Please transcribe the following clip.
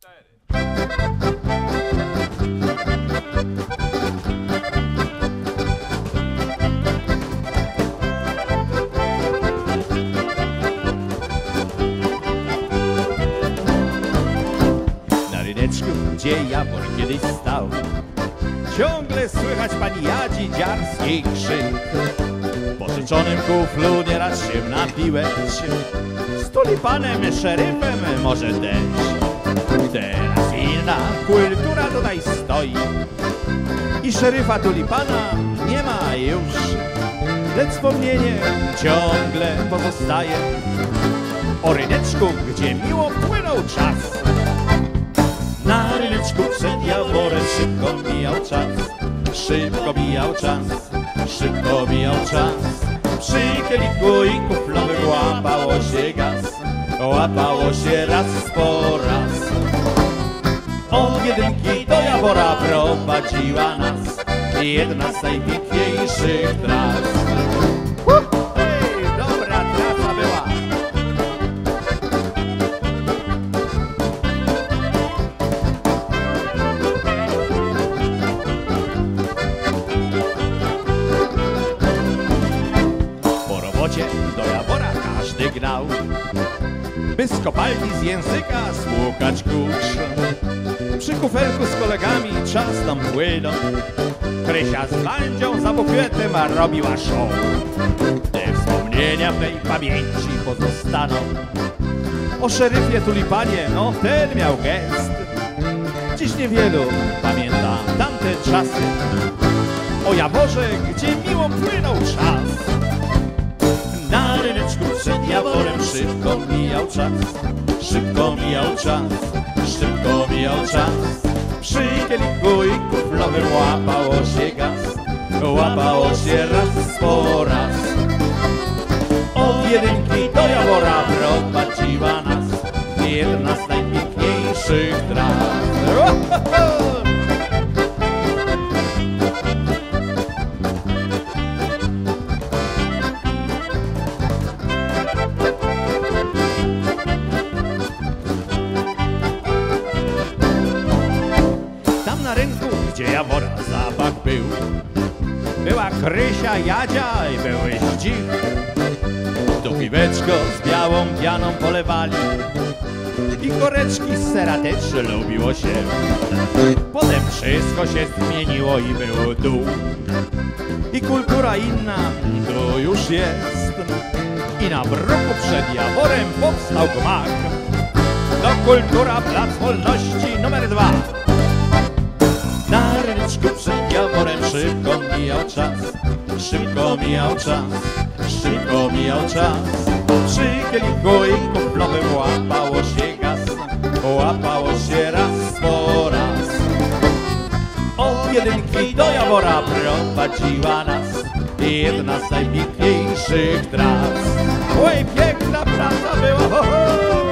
Na ryneczku, gdzie Jawor kiedyś stał, ciągle słychać pani Jadzi dziarskiej krzyk. W pożyczonym kuflu nieraz się napiłeś, z tulipanem, szeryfem może też. Teraz inna kultura tutaj stoi i szeryfa tulipana nie ma już, lecz wspomnienie ciągle pozostaje o ryneczku, gdzie miło płynął czas. Na ryneczku przed Jaworem szybko mijał czas, szybko mijał czas, szybko mijał czas. Przy kielichu i kuflowym łapało się gaz, łapało się raz po raz. Od jedynki do Jawora prowadziła nas jedna z najpiękniejszych tras. Hej, dobra trasa była. Po robocie do Jawora każdy gnał, by z kopalni z języka spłukać kurz. Przy kufelku z kolegami czas tam płynął, Krysia z Wandzią za bufetem robiła show. Te wspomnienia w tej pamięci pozostaną. O szeryfie tulipanie, no ten miał gest. Dziś niewielu pamięta tamte czasy, o Jaworze, gdzie miło płynął czas. Na ryneczku przed Jaworem szybko mijał czas, szybko mijał czas, szybko mijał czas. Przy kielichu i kuflowym łapało się gaz, łapało się raz po raz. Od jedynki do Jawora prowadziła nas jedna z najpiękniejszych tras. Na rynku, gdzie Jawora zapach był, była Krysia, Jadzia i były Zdzich. Tu piweczko z białą pianą polewali i koreczki z sera też lubiło się. Potem wszystko się zmieniło i był dół i kultura inna tu już jest. I na bruku przed Jaworem powstał gmach, to kultura Plac Wolności numer 2. Na ryneczku przed Jaworem szybko mijał czas, szybko mijał czas, szybko mijał czas. Przy kielichu i kuflowym łapało się gaz, łapało się raz po raz. Od jedynki do Jawora prowadziła nas jedna z najpiękniejszych tras. Oj, piękna praca była!